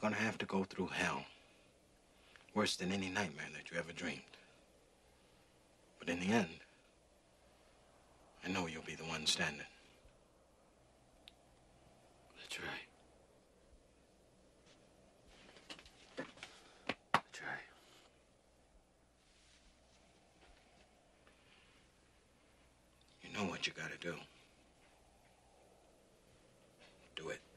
gonna have to go through hell. Worse than any nightmare that you ever dreamed. But in the end, I know you'll be the one standing. That's right. That's right. You know what you gotta do. Do it.